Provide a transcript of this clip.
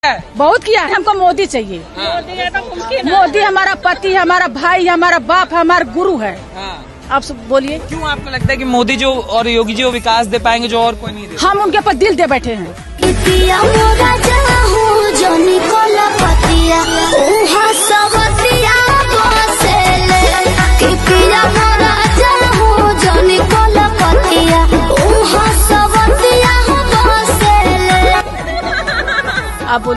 बहुत किया है। हमको मोदी चाहिए। मोदी हमारा पति, हमारा भाई, हमारा बाप, हमारा गुरु है। आप सब बोलिए, क्यों आपको लगता है कि मोदी जो और योगी जी वो विकास दे पाएंगे जो और कोई नहीं दे? हम उनके ऊपर दिल दे बैठे हैं।